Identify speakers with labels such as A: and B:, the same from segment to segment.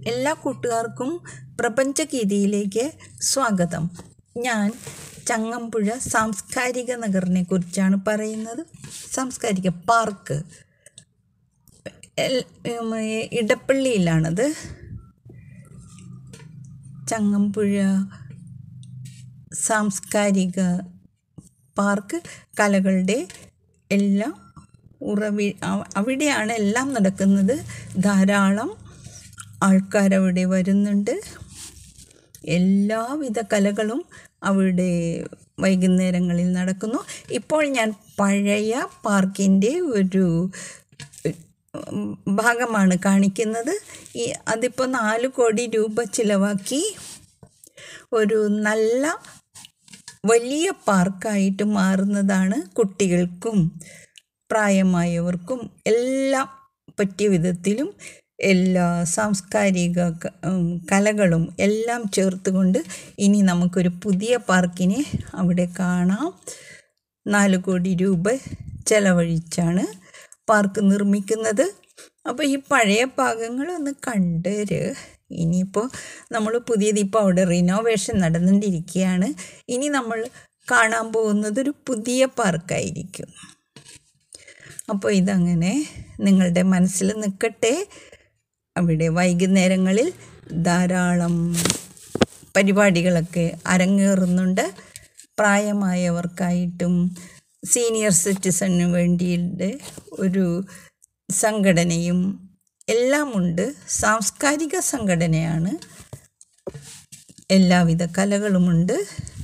A: എല്ലാ കൂട്ടുകാർക്കും പ്രപഞ്ചഗീതിയിലേക്ക് സ്വാഗതം. ഞാൻ ചങ്ങമ്പുഴ സാംസ്കാരിക നഗറിനെ കുറിച്ചാണ് പറയുന്നത്. സാംസ്കാരിക പാർക്ക് ഇടപ്പള്ളിയിലാണത്. ചങ്ങമ്പുഴ സാംസ്കാരിക പാർക്ക് കലകളുടെ എല്ലാം അവിടെയാണ് എല്ലാം നടക്കുന്നത്. ധാരാളം ആൾക്കാരവിടെ വരുന്നുണ്ട്. എല്ലാവിധ കലകളും അവിടെ വൈകുന്നേരങ്ങളിൽ നടക്കുന്നു. ഇപ്പോൾ ഞാൻ പഴയ പാർക്കിൻ്റെ ഒരു ഭാഗമാണ് കാണിക്കുന്നത്. അതിപ്പോൾ 4 കോടി രൂപ ചിലവാക്കി ഒരു നല്ല വലിയ പാർക്കായിട്ട് മാറുന്നതാണ്. കുട്ടികൾക്കും പ്രായമായവർക്കും എല്ലാം പറ്റിയ വിധത്തിലും എല്ലാ സാംസ്കാരിക കലകളും എല്ലാം ചേർത്തുകൊണ്ട് ഇനി നമുക്കൊരു പുതിയ പാർക്കിനെ അവിടെ കാണാം. 4 കോടി രൂപ ചെലവഴിച്ചാണ് പാർക്ക് നിർമ്മിക്കുന്നത്. അപ്പോൾ ഈ പഴയ ഭാഗങ്ങളൊന്ന് കണ്ടര്. ഇനിയിപ്പോൾ നമ്മൾ പുതിയതിപ്പോൾ അവിടെ റിനോവേഷൻ നടന്നുകൊണ്ടിരിക്കുകയാണ്. ഇനി നമ്മൾ കാണാൻ പോകുന്നത് ഒരു പുതിയ പാർക്കായിരിക്കും. അപ്പോൾ ഇതങ്ങനെ നിങ്ങളുടെ മനസ്സിൽ നിൽക്കട്ടെ. അവിടെ വൈകുന്നേരങ്ങളിൽ ധാരാളം പരിപാടികളൊക്കെ അരങ്ങേറുന്നുണ്ട്. പ്രായമായവർക്കായിട്ടും സീനിയർ സിറ്റിസണിന് വേണ്ടിയിട്ട് ഒരു സംഘടനയും എല്ലാമുണ്ട്. സാംസ്കാരിക സംഘടനയാണ്. എല്ലാവിധ കലകളുമുണ്ട്.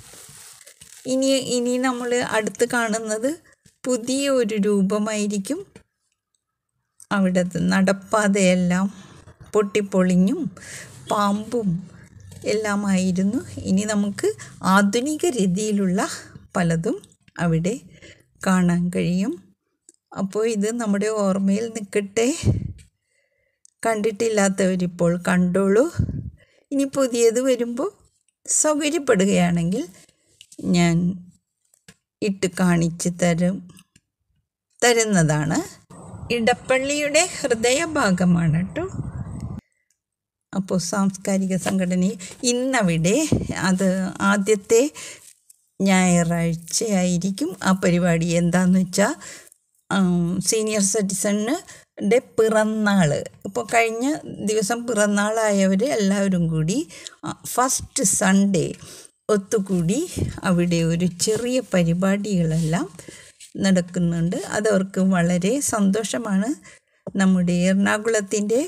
A: ഇനി നമ്മൾ അടുത്ത് കാണുന്നത് പുതിയ ഒരു രൂപമായിരിക്കും. അവിടുത്തെ നടപ്പാതയെല്ലാം പൊട്ടിപ്പൊളിഞ്ഞും പാമ്പും എല്ലാമായിരുന്നു. ഇനി നമുക്ക് ആധുനിക രീതിയിലുള്ള പലതും അവിടെ കാണാൻ കഴിയും. അപ്പോൾ ഇത് നമ്മുടെ ഓർമ്മയിൽ നിൽക്കട്ടെ. കണ്ടിട്ടില്ലാത്തവരിപ്പോൾ കണ്ടോളൂ. ഇനി പുതിയത് വരുമ്പോൾ സൗകര്യപ്പെടുകയാണെങ്കിൽ ഞാൻ ഇട്ട് കാണിച്ച് തരുന്നതാണ്. ഇടപ്പള്ളിയുടെ ഹൃദയഭാഗമാണ് കേട്ടോ. അപ്പോൾ സാംസ്കാരിക സംഘടന ഇന്നവിടെ അത് ആദ്യത്തെ ഞായറാഴ്ചയായിരിക്കും. ആ പരിപാടി എന്താണെന്ന് വെച്ചാൽ സീനിയർ സിറ്റിസണിൻ്റെ പിറന്നാൾ. ഇപ്പോൾ കഴിഞ്ഞ ദിവസം പിറന്നാളായവർ എല്ലാവരും കൂടി ഫസ്റ്റ് സൺഡേ ഒത്തുകൂടി അവിടെ ഒരു ചെറിയ പരിപാടികളെല്ലാം നടക്കുന്നുണ്ട്. അതവർക്ക് വളരെ സന്തോഷമാണ്. നമ്മുടെ എറണാകുളത്തിൻ്റെ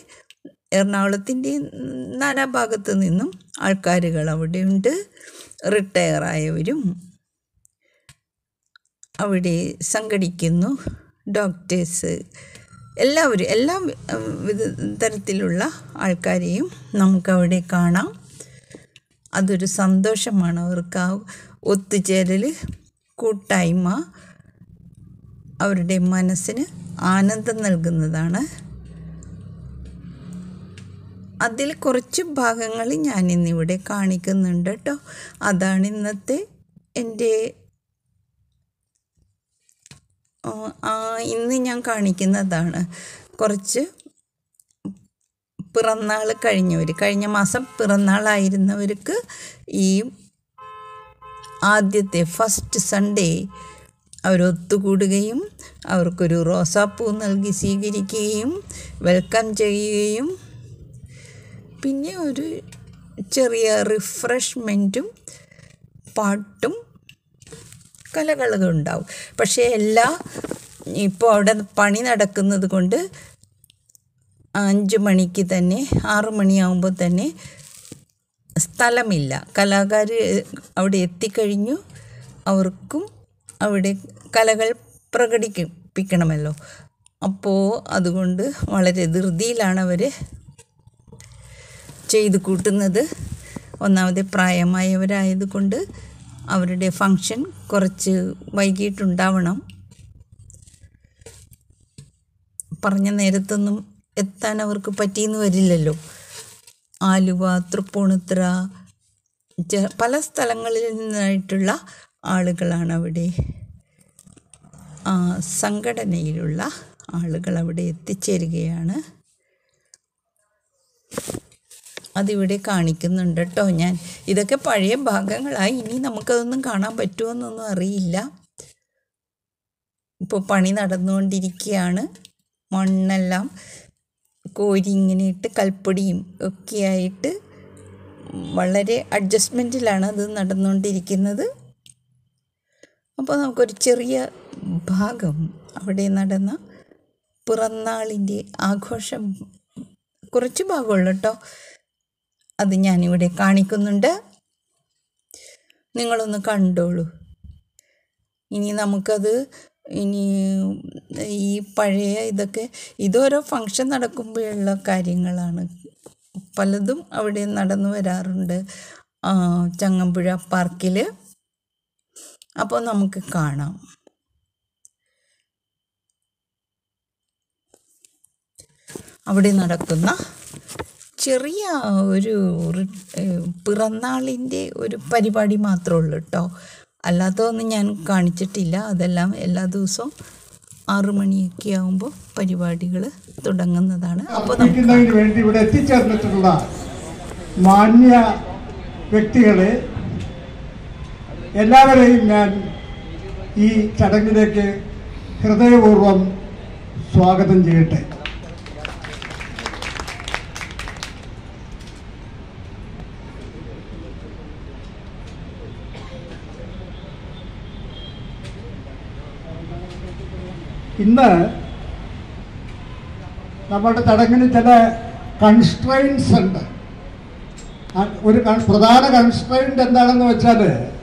A: നാനാഭാഗത്തു നിന്നും ആൾക്കാരുകൾ അവിടെയുണ്ട്. റിട്ടയറായവരും അവിടെ സംഘടിക്കുന്നു. ഡോക്ടേഴ്സ് എല്ലാവരും എല്ലാ തരത്തിലുള്ള ആൾക്കാരെയും നമുക്കവിടെ കാണാം. അതൊരു സന്തോഷമാണ് അവർക്ക്. ആ ഒത്തുചേരൽ, കൂട്ടായ്മ അവരുടെ മനസ്സിന് ആനന്ദം നൽകുന്നതാണ്. അതിൽ കുറച്ച് ഭാഗങ്ങൾ ഞാനിന്നിവിടെ കാണിക്കുന്നുണ്ട് കേട്ടോ. അതാണ് ഇന്നത്തെ എൻ്റെ ഇന്ന് ഞാൻ കാണിക്കുന്നതാണ്. കുറച്ച് പിറന്നാൾ കഴിഞ്ഞ മാസം പിറന്നാളായിരുന്നവർക്ക് ഈ ആദ്യത്തെ ഫസ്റ്റ് സൺഡേ അവരൊത്തുകൂടുകയും അവർക്കൊരു റോസാപ്പൂ നൽകി സ്വീകരിക്കുകയും വെൽക്കം ചെയ്യുകയും പിന്നെ ഒരു ചെറിയ റിഫ്രഷ്മെൻറ്റും പാട്ടും കലകളും ഉണ്ടാവും. പക്ഷേ ഇപ്പോൾ അവിടെ പണി നടക്കുന്നത് കൊണ്ട് 5 മണിക്ക് തന്നെ 6 മണിയാകുമ്പോൾ തന്നെ സ്ഥലമില്ല. കലാകാർ അവിടെ എത്തിക്കഴിഞ്ഞു. അവർക്കും അവിടെ കലകൾ പ്രകടിപ്പിക്കണമല്ലോ. അപ്പോൾ അതുകൊണ്ട് വളരെ ധൃതിയിലാണ് അവർ ചെയ്ത് കൂട്ടുന്നത്. ഒന്നാമത് പ്രായമായവരായതുകൊണ്ട് അവരുടെ ഫങ്ഷൻ കുറച്ച് വൈകിട്ടുണ്ടാവണം. പറഞ്ഞ നേരത്തൊന്നും എത്താൻ അവർക്ക് പറ്റിയെന്ന് വരില്ലല്ലോ. ആലുവ, തൃപ്പൂണിത്തുറ പല സ്ഥലങ്ങളിൽ നിന്നായിട്ടുള്ള ആളുകളാണ് അവിടെ, സംഘടനയിലുള്ള ആളുകൾ അവിടെ എത്തിച്ചേരുകയാണ്. അതിവിടെ കാണിക്കുന്നുണ്ട് കേട്ടോ. ഇതൊക്കെ പഴയ ഭാഗങ്ങളായി. ഇനി നമുക്കതൊന്നും കാണാൻ പറ്റുമോയെന്നൊന്നും അറിയില്ല. ഇപ്പോൾ പണി നടന്നുകൊണ്ടിരിക്കുകയാണ്. മണ്ണെല്ലാം കോരി ഇങ്ങനെ ഇട്ട് കൽപ്പൊടിയും ഒക്കെ ആയിട്ട് വളരെ അഡ്ജസ്റ്റ്മെൻറ്റിലാണ് അത് നടന്നുകൊണ്ടിരിക്കുന്നത്. അപ്പോൾ നമുക്കൊരു ചെറിയ ഭാഗം അവിടെ നടന്ന പിറന്നാളിൻ്റെ ആഘോഷം, കുറച്ച് ഭാഗമുള്ളൂ കേട്ടോ, അത് ഞാനിവിടെ കാണിക്കുന്നുണ്ട്. നിങ്ങളൊന്ന് കണ്ടോളൂ. ഇനി ഈ പഴയ ഇതോരോ ഫങ്ഷൻ നടക്കുമ്പോഴുള്ള കാര്യങ്ങളാണ്. പലതും അവിടെ നടന്നു വരാറുണ്ട് ചങ്ങമ്പുഴ പാർക്കിൽ. അപ്പോൾ നമുക്ക് കാണാം. അവിടെ നടക്കുന്ന ചെറിയ ഒരു പിറന്നാളിൻ്റെ ഒരു പരിപാടി മാത്രമേ ഉള്ളൂ കേട്ടോ. അല്ലാത്തതൊന്നും ഞാൻ കാണിച്ചിട്ടില്ല. അതെല്ലാം എല്ലാ ദിവസവും 6 മണിയൊക്കെ ആകുമ്പോൾ പരിപാടികൾ തുടങ്ങുന്നതാണ്. അപ്പോൾ
B: വേണ്ടി ഇവിടെ എത്തിച്ചേർന്നിട്ടുള്ള മാന്യ വ്യക്തികളെ എല്ലാവരെയും ഞാൻ ഈ ചടങ്ങിലേക്ക് ഹൃദയപൂർവ്വം സ്വാഗതം ചെയ്യട്ടെ. ഇന്ന് നമ്മുടെ ചടങ്ങിന് ചില കൺസ്ട്രെയിൻസ് ഉണ്ട്. ഒരു പ്രധാന കൺസ്ട്രെയിൻറ്റ് എന്താണെന്ന് വെച്ചാൽ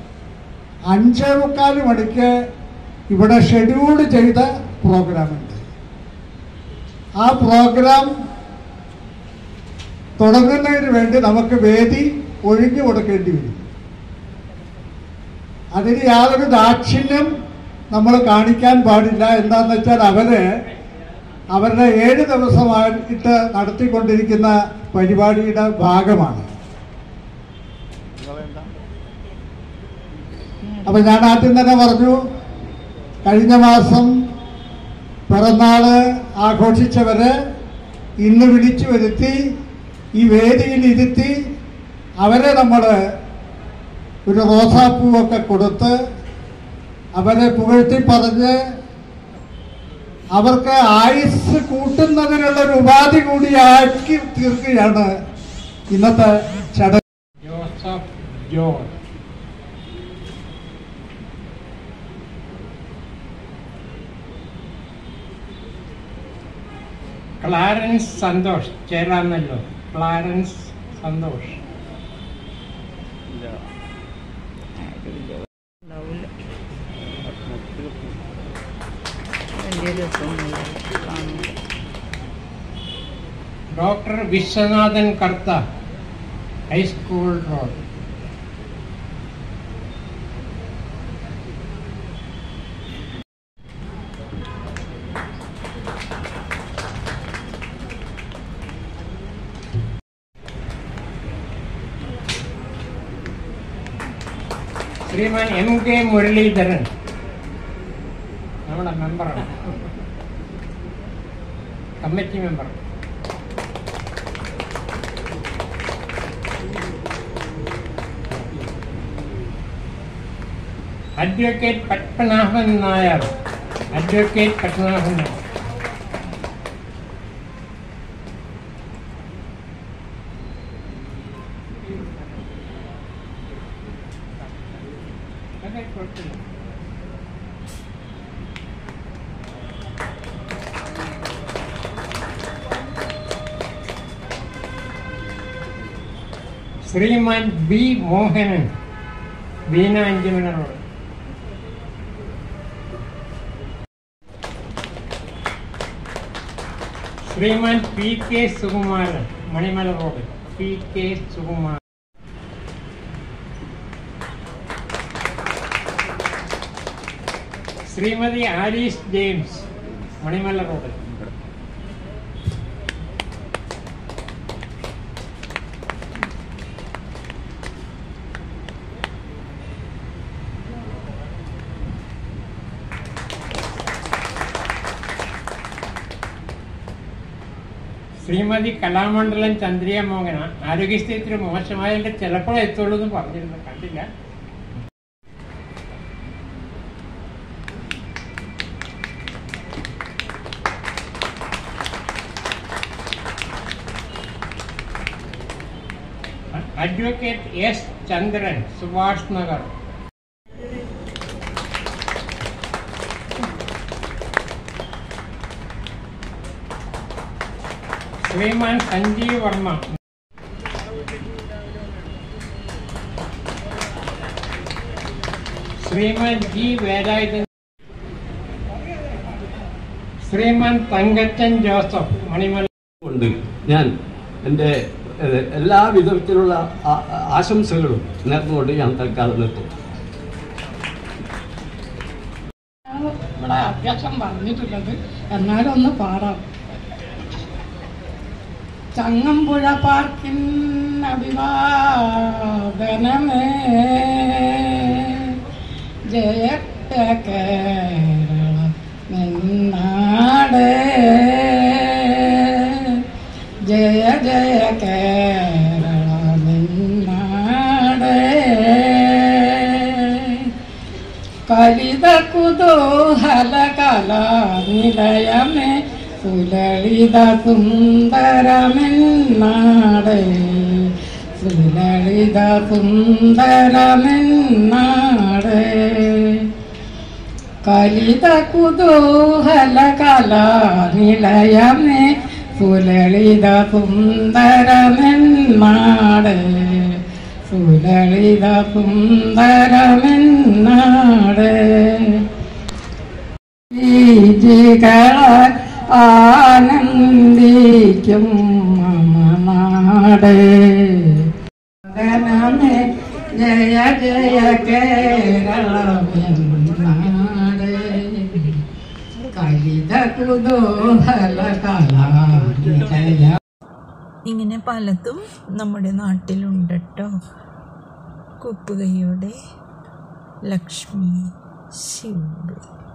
B: 5:45 മണിക്ക് ഇവിടെ ഷെഡ്യൂൾ ചെയ്ത പ്രോഗ്രാമുണ്ട്. ആ പ്രോഗ്രാം തുടങ്ങുന്നതിന് വേണ്ടി നമുക്ക് വേദി ഒഴിഞ്ഞു കൊടുക്കേണ്ടി വരും. അതിന് യാതൊരു ദാക്ഷിണ്യം നമ്മൾ കാണിക്കാൻ പാടില്ല. എന്താണെന്ന് വെച്ചാൽ അവരുടെ 7 ദിവസമായിട്ട് നടത്തിക്കൊണ്ടിരിക്കുന്ന പരിപാടിയുടെ ഭാഗമാണ്. അപ്പം ഞാൻ ആദ്യം തന്നെ പറഞ്ഞു, കഴിഞ്ഞ മാസം പിറന്നാള് ആഘോഷിച്ചവരെ ഇന്ന് വിളിച്ചു വരുത്തി ഈ വേദിയിൽ ഇരുത്തി അവരെ നമ്മൾ ഒരു റോസാപ്പൂവൊക്കെ കൊടുത്ത് അവരെ പുകഴ്ത്തി പറഞ്ഞ് അവർക്ക് ആയുസ് കൂട്ടുന്നതിനുള്ളൊരു ഉപാധി കൂടിയാക്കി തീർക്കുകയാണ് ഇന്നത്തെ ചടങ്ങ്. ജോസഫ് ജോർജ്, ക്ലാരൻസ് സന്തോഷ്, ചേരാന്നല്ലോ, Clarence Santhosh, doctor Viswanathan Kartha, high school road, Sriman MK Muraleedharan, നമ്മുടെ മെമ്പറാണ്, committee member. Advocate Padmanabhan Nair, advocate Padmanabhan Nair, Sriman B Mohanan, Beena Anchumana road, Sriman PK Sukumaran, Manimala road, PK Sukumaran, Srimathi Alice James, Manimala road,
C: Srimathi Kalamandalam Chandriya Mohana ആരോഗ്യസ്ഥിതി ഇത്തിരി മോശമായതിൻ്റെ ചിലപ്പോഴേ എത്തുള്ളൂ എന്ന് പറഞ്ഞിരുന്നു, കണ്ടില്ല. Advocate S Chandran, Subhash Nagar. Sriman Sanjeev Varma, Sriman G Velayudhan, ശ്രീമാൻ തങ്കച്ചൻ ജോസഫ്, മണിമല.
D: ഞാൻ എൻ്റെ എല്ലാ വിധത്തിലുള്ള ആശംസകളും നേർന്നുകൊണ്ട് ഞാൻ തൽക്കാലം നിർത്തും.
E: ഇവിടെ അത്യാവശ്യം പറഞ്ഞിട്ടുള്ളത് എന്നാലും ഒന്ന് പാടാം. ചങ്ങമ്പുഴ പാർക്കിൻ അഭിവാദനമേ ജയ കേരളം നിന്നാട്, ജയ ജയ കേരളം നിന്നാട്. കലിത കുതൂഹല കലാനിലയമേ സുലളിത സുന്ദരമെന്നാട്, സുലളിത സുന്ദരമെന്നാട്. കലിത കുതൂഹല കലാനിലയമേ സുലളിത സുന്ദരമെന്നാട്, സുലളിത സുന്ദരമെന്നാട്. ആനന്ദിക്കും മമനാട്, ഗണമേ ജയ ജയ കേരളമെന്നാട്. കലിത കുതൂഹല കലാനിലയ.
A: ഇങ്ങനെ പലതും നമ്മുടെ നാട്ടിലുണ്ട് കേട്ടോ. കുപ്പുകൈയുടെ ലക്ഷ്മി ശിവ.